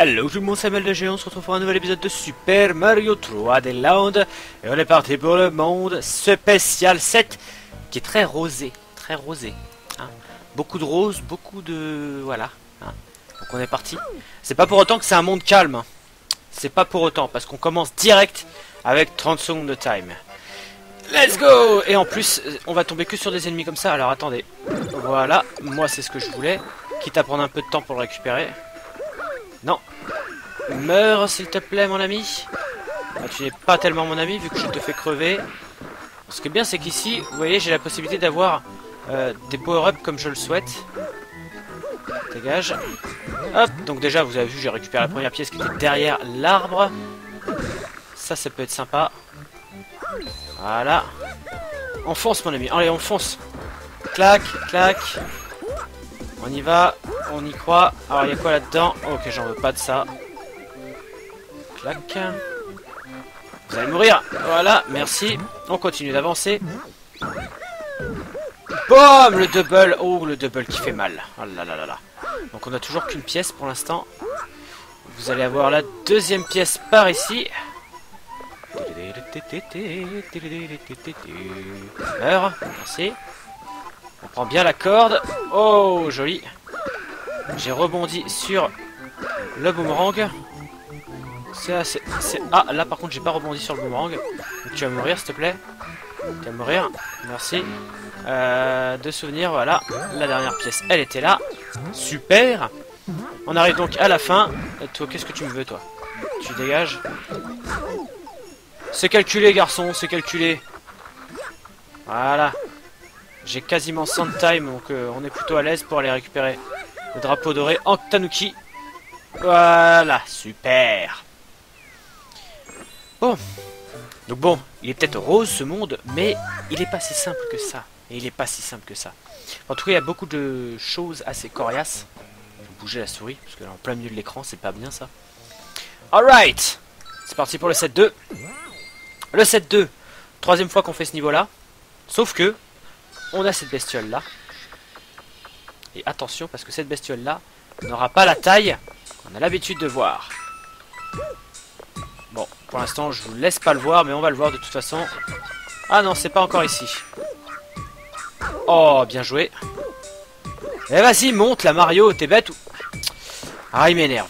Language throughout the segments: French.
Hello tout le monde, c'est Mel de Géant, on se retrouve pour un nouvel épisode de Super Mario 3D Land. Et on est parti pour le monde spécial 7, qui est très rosé, hein. Beaucoup de roses, beaucoup de... voilà, hein. Donc on est parti. C'est pas pour autant que c'est un monde calme, hein. C'est pas pour autant, parce qu'on commence direct avec 30 secondes de time. Let's go! Et en plus, on va tomber que sur des ennemis comme ça, alors attendez. Voilà, moi c'est ce que je voulais, quitte à prendre un peu de temps pour le récupérer. Non. Meurs s'il te plaît mon ami. Ah, tu n'es pas tellement mon ami vu que je te fais crever. Ce qui est bien c'est qu'ici, vous voyez, j'ai la possibilité d'avoir des power-up comme je le souhaite. Dégage. Hop, donc déjà vous avez vu, j'ai récupéré la première pièce qui était derrière l'arbre. Ça peut être sympa. Voilà. On fonce mon ami, allez on fonce. Clac, clac. On y va, on y croit. Alors il y a quoi là-dedans? Ok, j'en veux pas de ça. Clac. Vous allez mourir. Voilà, merci. On continue d'avancer. Boum, le double. Oh, le double qui fait mal. Oh là là là là. Donc on a toujours qu'une pièce pour l'instant. Vous allez avoir la deuxième pièce par ici. Meurs, merci. On prend bien la corde. Oh, joli. J'ai rebondi sur le boomerang. Ah, là par contre, j'ai pas rebondi sur le boomerang. Donc, tu vas mourir, s'il te plaît. Tu vas mourir. Merci. De souvenirs, voilà. La dernière pièce, elle était là. Super. On arrive donc à la fin. Et toi, qu'est-ce que tu me veux, toi? Tu dégages. C'est calculé, garçon, c'est calculé. Voilà. J'ai quasiment 100 de time, donc on est plutôt à l'aise pour aller récupérer le drapeau doré en Tanuki. Voilà, super. Bon. Donc bon, il est peut-être rose ce monde, mais il est pas si simple que ça. Et il est pas si simple que ça. En tout cas, il y a beaucoup de choses assez coriaces. Je vais bouger la souris, parce que là, en plein milieu de l'écran, c'est pas bien ça. Alright. C'est parti pour le 7-2. Le 7-2. Troisième fois qu'on fait ce niveau-là. Sauf que on a cette bestiole là. Et attention parce que cette bestiole là n'aura pas la taille qu'on a l'habitude de voir. Bon, pour l'instant je vous laisse pas le voir, mais on va le voir de toute façon. Ah non, c'est pas encore ici. Oh, bien joué. Eh vas-y, monte là Mario, t'es bête ou... Ah, il m'énerve.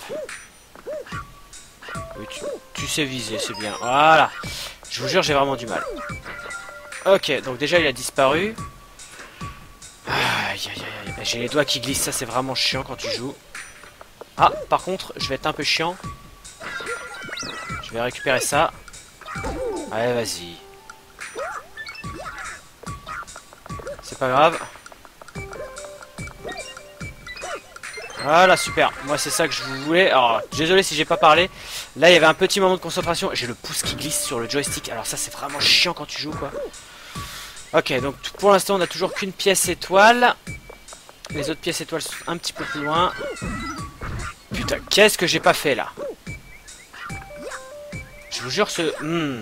Oui, tu sais viser, c'est bien. Voilà. Je vous jure, j'ai vraiment du mal. Ok, donc déjà il a disparu. Aïe aïe aïe, j'ai les doigts qui glissent, ça c'est vraiment chiant quand tu joues. Ah, par contre, je vais être un peu chiant. Je vais récupérer ça. Allez, vas-y. C'est pas grave. Voilà, super. Moi c'est ça que je voulais. Alors, désolé si j'ai pas parlé. Là il y avait un petit moment de concentration. J'ai le pouce qui glisse sur le joystick. Alors ça c'est vraiment chiant quand tu joues quoi. Ok, donc pour l'instant on a toujours qu'une pièce étoile. Les autres pièces étoiles sont un petit peu plus loin. Putain, qu'est-ce que j'ai pas fait là? Je vous jure ce...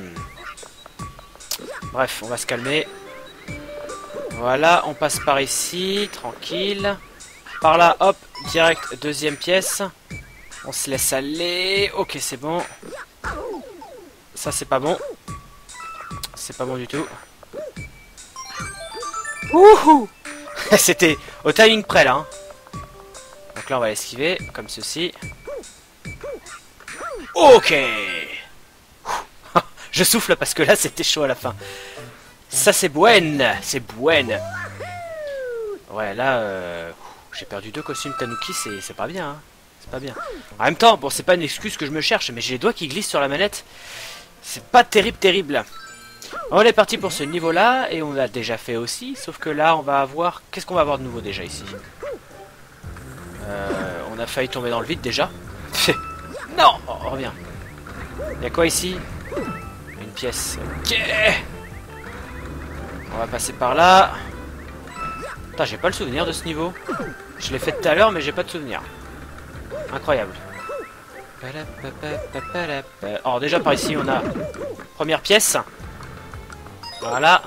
Bref, on va se calmer. Voilà, on passe par ici, tranquille. Par là, hop, direct, deuxième pièce. On se laisse aller. Ok, c'est bon. Ça, c'est pas bon. C'est pas bon du tout. Wouhou. C'était au timing près, là. Hein. Donc là, on va l'esquiver, comme ceci. Ok. Je souffle parce que là, c'était chaud à la fin. Ça, c'est buen. C'est buen. Ouais, là... j'ai perdu 2 costumes Tanuki, c'est pas bien, hein. C'est pas bien. En même temps, bon, c'est pas une excuse que je me cherche, mais j'ai les doigts qui glissent sur la manette. C'est pas terrible. On est parti pour ce niveau-là, et on l'a déjà fait aussi, sauf que là, on va avoir... Qu'est-ce qu'on va avoir de nouveau déjà ici? On a failli tomber dans le vide déjà. Non, on revient. Il y a quoi ici? Une pièce. Ok. On va passer par là. Putain, j'ai pas le souvenir de ce niveau. Je l'ai fait tout à l'heure, mais j'ai pas de souvenir. Incroyable. Alors déjà par ici, on a première pièce. Voilà.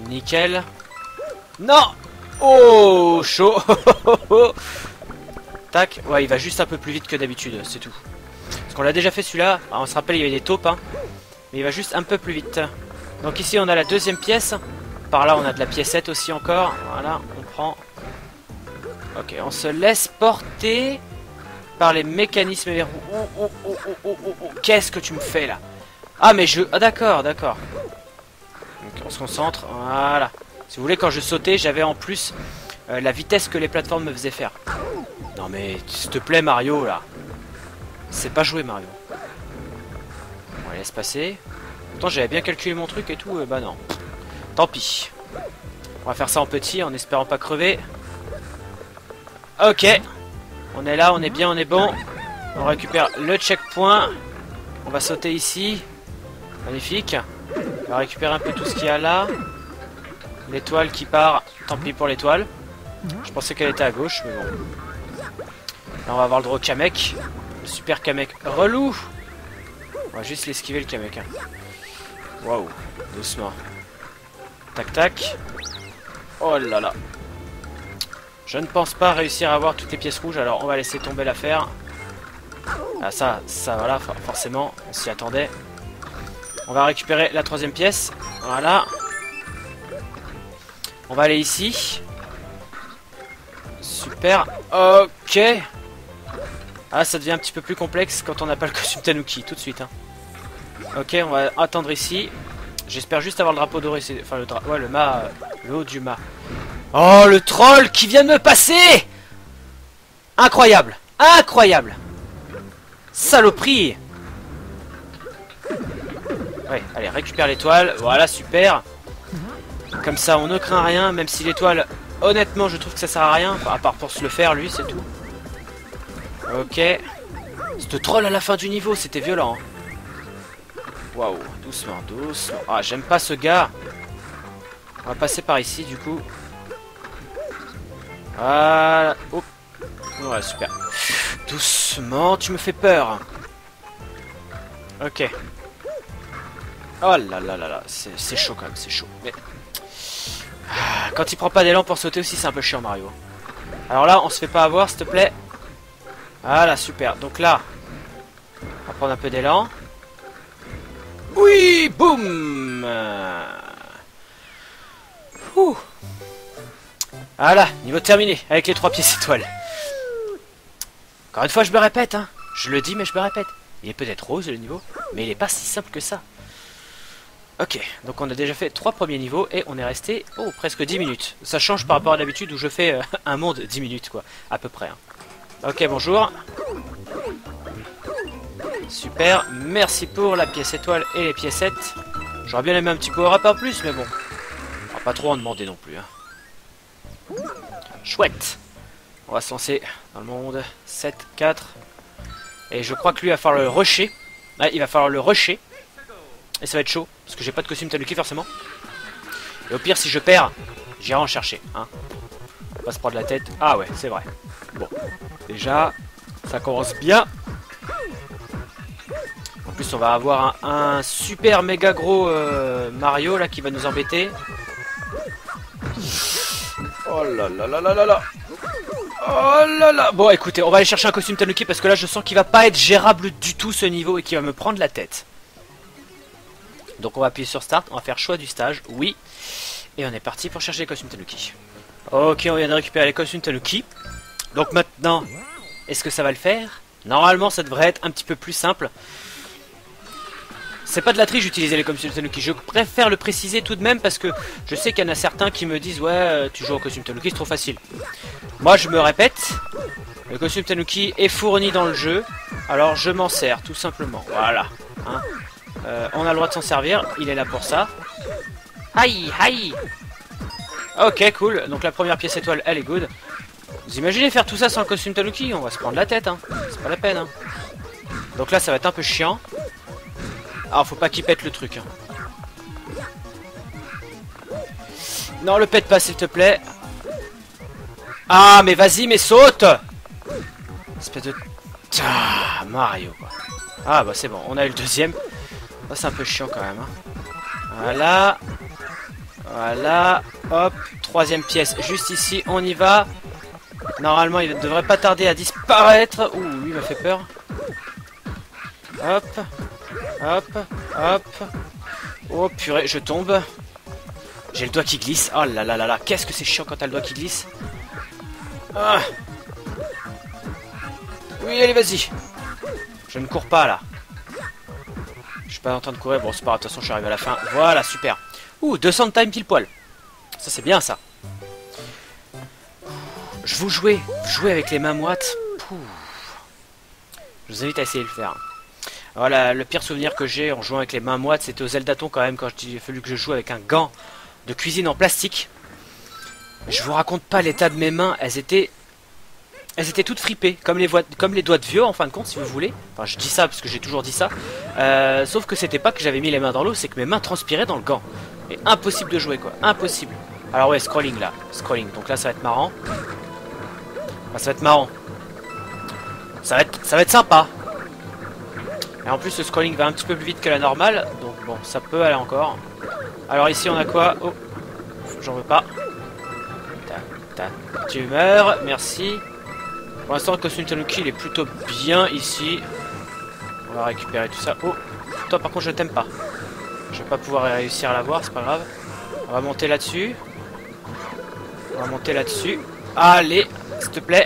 Nickel. Non. Oh, chaud. tac. Ouais, il va juste un peu plus vite que d'habitude, c'est tout. Parce qu'on l'a déjà fait celui-là. On se rappelle, il y avait des taupes, hein. Mais il va juste un peu plus vite. Donc ici, on a la deuxième pièce. Par là, on a de la piécette aussi encore. Voilà, on prend. Ok, on se laisse porter par les mécanismes et les roues. Oh. Qu'est-ce que tu me fais là? Ah, mais je... Ah, d'accord, d'accord. Donc, on se concentre. Voilà. Si vous voulez, quand je sautais, j'avais en plus la vitesse que les plateformes me faisaient faire. Non, mais s'il te plaît, Mario, là. C'est pas joué, Mario. On laisse passer. Pourtant, j'avais bien calculé mon truc et tout. Bah non. Tant pis. On va faire ça en petit, en espérant pas crever. Ok. On est là, on est bien, on est bon. On récupère le checkpoint. On va sauter ici. Magnifique. On va récupérer un peu tout ce qu'il y a là. L'étoile qui part. Tant pis pour l'étoile. Je pensais qu'elle était à gauche, mais bon. Là, on va avoir le droit au Kamek. Le super Kamek relou. On va juste l'esquiver le Kamek. Hein. Waouh. Doucement. Tac, tac. Oh là là. Je ne pense pas réussir à avoir toutes les pièces rouges, alors on va laisser tomber l'affaire. Ah ça voilà, forcément, on s'y attendait. On va récupérer la troisième pièce. Voilà. On va aller ici. Super. Ok. Ah, ça devient un petit peu plus complexe quand on n'a pas le costume Tanuki, tout de suite. Hein. Ok, on va attendre ici. J'espère juste avoir le drapeau doré. Enfin, ouais, le mât, le haut du mât. Oh, le troll qui vient de me passer! Incroyable! Incroyable! Saloperie! Ouais, allez, récupère l'étoile. Voilà, super. Comme ça, on ne craint rien, même si l'étoile, honnêtement, je trouve que ça sert à rien. Enfin, à part pour se le faire, lui, c'est tout. Ok. Ce troll à la fin du niveau, c'était violent. Waouh, doucement, doucement. Ah, j'aime pas ce gars. On va passer par ici, du coup. Voilà. Oh. Ouais, super. Doucement, tu me fais peur. Ok. Oh là là là là, c'est chaud quand même, c'est chaud. Mais... quand il prend pas d'élan pour sauter aussi, c'est un peu chiant, Mario. Alors là, on se fait pas avoir, s'il te plaît. Voilà, super. Donc là, on va prendre un peu d'élan. Oui, boum. Voilà, niveau terminé, avec les 3 pièces étoiles. Encore une fois, je me répète, hein. Je le dis, mais je me répète. Il est peut-être rose, le niveau, mais il est pas si simple que ça. Ok, donc on a déjà fait 3 premiers niveaux, et on est resté, presque 10 minutes. Ça change par rapport à d'habitude, où je fais un monde 10 minutes, quoi, à peu près. Hein. Ok, bonjour. Super, merci pour la pièce étoile et les piécettes. J'aurais bien aimé un petit power-up en plus, mais bon. On va pas trop en demander non plus. Hein. Chouette. On va se lancer dans le monde. 7, 4. Et je crois que lui va falloir le rusher. Ouais, il va falloir le rusher. Et ça va être chaud, parce que j'ai pas de costume Tanuki forcément. Et au pire, si je perds, j'irai en chercher. Hein. On va pas se prendre la tête. Ah ouais, c'est vrai. Bon, déjà, ça commence bien. En plus, on va avoir un super méga gros Mario là qui va nous embêter. Oh là là là là là là. Oh là là. Bon, écoutez, on va aller chercher un costume Tanuki parce que là, je sens qu'il va pas être gérable du tout ce niveau et qu'il va me prendre la tête. Donc, on va appuyer sur Start. On va faire choix du stage. Oui. Et on est parti pour chercher les costumes Tanuki. Ok, on vient de récupérer les costumes Tanuki. Donc maintenant, est-ce que ça va le faire? Normalement, ça devrait être un petit peu plus simple. C'est pas de la triche d'utiliser les costumes Tanuki. Je préfère le préciser tout de même parce que je sais qu'il y en a certains qui me disent ouais, tu joues au costume Tanuki, c'est trop facile. Moi, je me répète, le costume Tanuki est fourni dans le jeu, alors je m'en sers tout simplement. Voilà. Hein. On a le droit de s'en servir, il est là pour ça. Aïe, aïe. Ok, cool. Donc la première pièce étoile, elle est good. Vous imaginez faire tout ça sans le costume Tanuki? On va se prendre la tête, hein. C'est pas la peine. Hein. Donc là, ça va être un peu chiant. Alors, faut pas qu'il pète le truc. Hein. Non, le pète pas, s'il te plaît. Ah, mais vas-y, mais saute! Espèce de... Ah, Mario, quoi. Ah, bah c'est bon, on a eu le deuxième. Ça, c'est un peu chiant, quand même. Hein. Voilà. Voilà. Hop. Troisième pièce, juste ici. On y va. Normalement, il ne devrait pas tarder à disparaître. Ouh, lui il m'a fait peur. Hop. Hop. Hop. Oh purée, je tombe. J'ai le doigt qui glisse. Oh là là là là. Qu'est-ce que c'est chiant quand t'as le doigt qui glisse. Ah. Oui, allez, vas-y. Je ne cours pas là. Je suis pas en train de courir. Bon, c'est pas grave. De toute façon, je suis arrivé à la fin. Voilà, super. Ouh, 200 de time pile poil. Ça, c'est bien ça. Je vous jouer avec les mains moites. Pouh. Je vous invite à essayer de le faire. Voilà, le pire souvenir que j'ai en jouant avec les mains moites, c'était au Zeldaton quand même, quand il a fallu que je joue avec un gant de cuisine en plastique. Je vous raconte pas l'état de mes mains, elles étaient toutes fripées, comme les doigts de vieux en fin de compte, si vous voulez. Enfin, je dis ça parce que j'ai toujours dit ça. Sauf que c'était pas que j'avais mis les mains dans l'eau, c'est que mes mains transpiraient dans le gant. Et impossible de jouer quoi, impossible. Alors ouais, scrolling là, scrolling. Donc là, ça va être marrant. Enfin, ça va être marrant. Ça va être sympa. Et en plus, le scrolling va un petit peu plus vite que la normale. Donc bon, ça peut aller encore. Alors ici, on a quoi? Oh, j'en veux pas. Tu meurs, merci. Pour l'instant, le costume Tanuki, il est plutôt bien ici. On va récupérer tout ça. Oh, toi par contre, je t'aime pas. Je vais pas pouvoir réussir à l'avoir, c'est pas grave. On va monter là-dessus. On va monter là-dessus. Allez, s'il te plaît.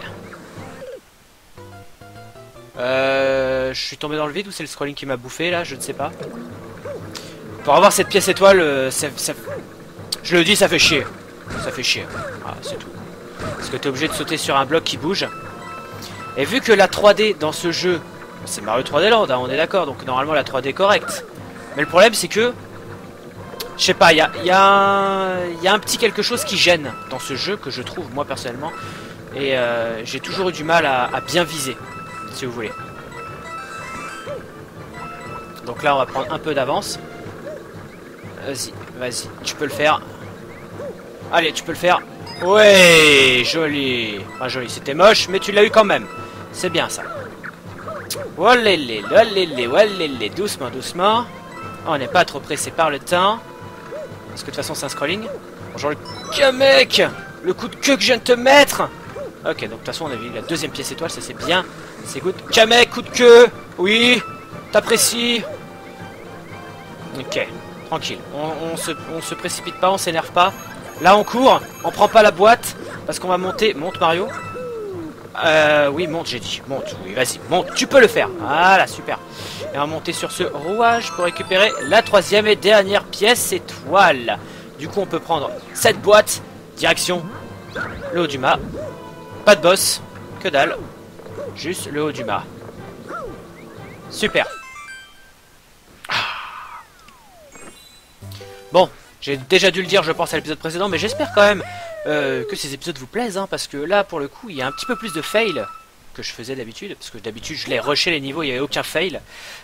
Je suis tombé dans le vide ou c'est le scrolling qui m'a bouffé là? Je ne sais pas. Pour avoir cette pièce étoile, je le dis, ça fait chier. Ça fait chier. Ah, c'est tout. Parce que tu es obligé de sauter sur un bloc qui bouge. Et vu que la 3D dans ce jeu, c'est Mario 3D Land, hein, on est d'accord, donc normalement la 3D est correcte. Mais le problème c'est que, je sais pas, il y a un petit quelque chose qui gêne dans ce jeu que je trouve moi personnellement. Et j'ai toujours eu du mal à bien viser, si vous voulez. Donc là on va prendre un peu d'avance. Vas-y, vas-y, tu peux le faire. Allez, tu peux le faire. Ouais, joli. Enfin joli, c'était moche, mais tu l'as eu quand même. C'est bien ça. Walélé, walélé, walélé, doucement, doucement. On n'est pas trop pressé par le temps. Parce que de toute façon c'est un scrolling. Bonjour le mec. Le coup de queue que je viens de te mettre. Ok, donc de toute façon on a vu la deuxième pièce étoile, ça c'est bien. C'est good. Kamek, coup de queue. Oui, t'apprécies. Ok, tranquille. On se précipite pas, on s'énerve pas. Là on court, on prend pas la boîte. Parce qu'on va monter. Monte Mario. Oui, monte, j'ai dit. Monte, oui, vas-y, monte, tu peux le faire. Voilà, super. Et on va monter sur ce rouage pour récupérer la troisième et dernière pièce étoile. Du coup, on peut prendre cette boîte. Direction le haut du mât. Pas de boss, que dalle. Juste le haut du mât. Super. Bon, j'ai déjà dû le dire, je pense, à l'épisode précédent, mais j'espère quand même que ces épisodes vous plaisent, hein, parce que là, pour le coup, il y a un petit peu plus de fail que je faisais d'habitude, parce que d'habitude, je les rushais les niveaux, il n'y avait aucun fail.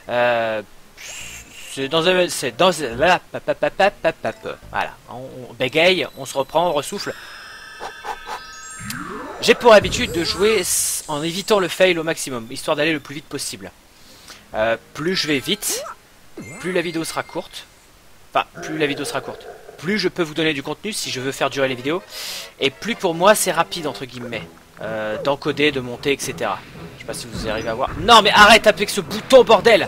C'est dans un... Voilà, voilà. On bégaye, on se reprend, on ressouffle. J'ai pour habitude de jouer en évitant le fail au maximum, histoire d'aller le plus vite possible. Plus je vais vite, plus la vidéo sera courte. Enfin, plus la vidéo sera courte. Plus je peux vous donner du contenu si je veux faire durer les vidéos. Et plus pour moi c'est rapide entre guillemets. D'encoder, de monter, etc. Je sais pas si vous arrivez à voir. Non mais arrête avec ce bouton bordel.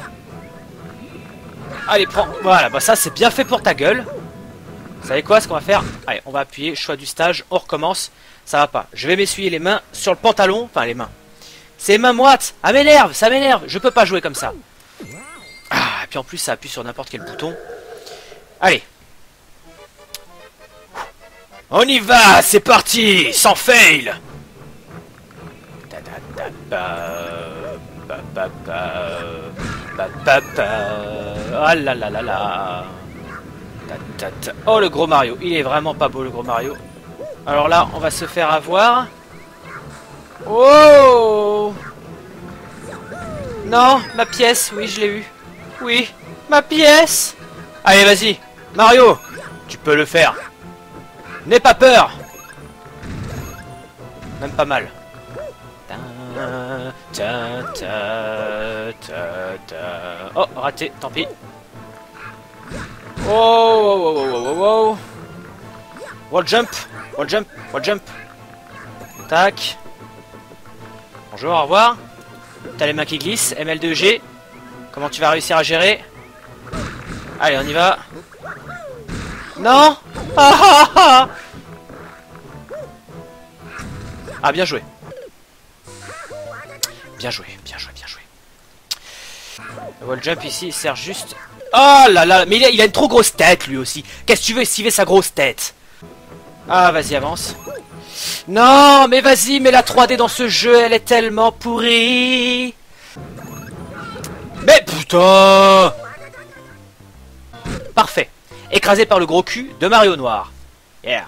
Allez prends. Voilà, bah ça c'est bien fait pour ta gueule. Vous savez quoi, ce qu'on va faire? Allez, on va appuyer, choix du stage, on recommence. Ça va pas. Je vais m'essuyer les mains sur le pantalon. Enfin les mains. C'est mains moites. Ah m'énerve, ça m'énerve. Je peux pas jouer comme ça. Ah, et puis en plus ça appuie sur n'importe quel bouton. Allez. On y va, c'est parti, sans fail. Ah là là là là. Oh le gros Mario, il est vraiment pas beau le gros Mario. Alors là, on va se faire avoir. Oh non, ma pièce, oui je l'ai eu. Oui, ma pièce. Allez vas-y, Mario, tu peux le faire. N'aie pas peur. Même pas mal. Oh, raté, tant pis. Oh, oh, oh, oh, oh, oh. Wall jump, wall jump, wall jump. Tac. Bonjour, au revoir. T'as les mains qui glissent, ML2G. Comment tu vas réussir à gérer? Allez, on y va. Non. Ah, bien joué. Bien joué, bien joué, bien joué. Le wall jump ici, il sert juste... Oh là là, mais il a une trop grosse tête, lui aussi. Qu'est-ce que tu veux esquiver sa grosse tête? Ah, vas-y, avance. Non, mais vas-y, mais la 3D dans ce jeu, elle est tellement pourrie. Mais putain! Parfait. Écrasé par le gros cul de Mario Noir. Yeah.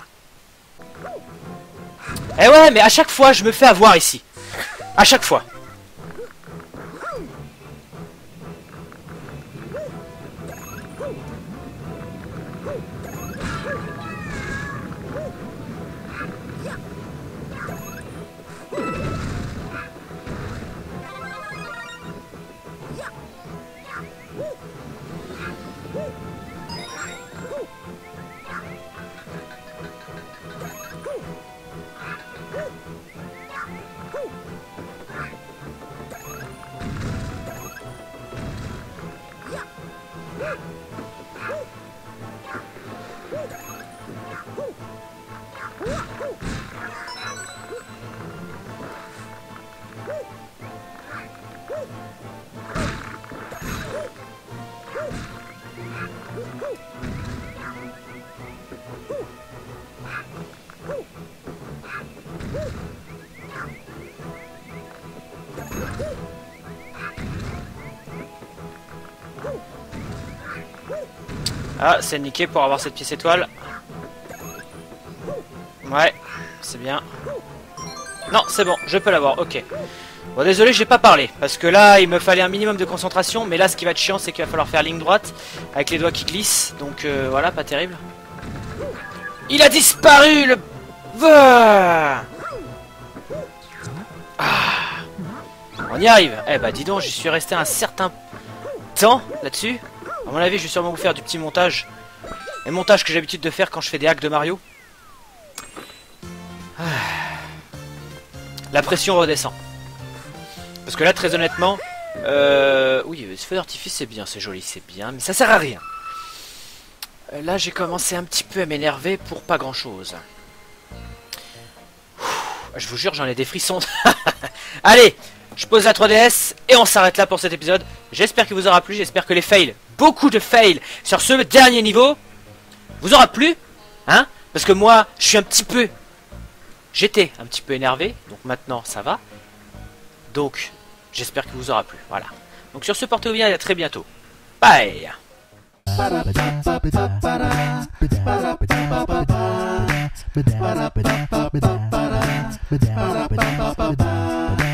Eh ouais, mais à chaque fois, je me fais avoir ici. À chaque fois. Ah, c'est niqué pour avoir cette pièce étoile. Ouais, c'est bien. Non, c'est bon, je peux l'avoir, ok. Bon, désolé, j'ai pas parlé, parce que là, il me fallait un minimum de concentration, mais là, ce qui va être chiant, c'est qu'il va falloir faire ligne droite, avec les doigts qui glissent, donc voilà, pas terrible. Il a disparu, le... Ah, on y arrive. Eh bah, dis donc, j'y suis resté un certain temps, là-dessus. À mon avis, je vais sûrement vous faire du petit montage. Les montages que j'ai l'habitude de faire quand je fais des hacks de Mario. La pression redescend. Parce que là, très honnêtement... oui, ce feu d'artifice, c'est bien, c'est joli, c'est bien. Mais ça sert à rien. Là, j'ai commencé un petit peu à m'énerver pour pas grand-chose. Je vous jure, j'en ai des frissons. Allez, je pose la 3DS et on s'arrête là pour cet épisode. J'espère qu'il vous aura plu, j'espère que les fails, beaucoup de fails sur ce dernier niveau, vous aura plu, hein? Parce que moi, je suis un petit peu... J'étais un petit peu énervé, donc maintenant ça va. Donc, j'espère qu'il vous aura plu, voilà. Donc sur ce, portez-vous bien et à très bientôt. Bye! Ba-da-ba-da-ba-ba-da.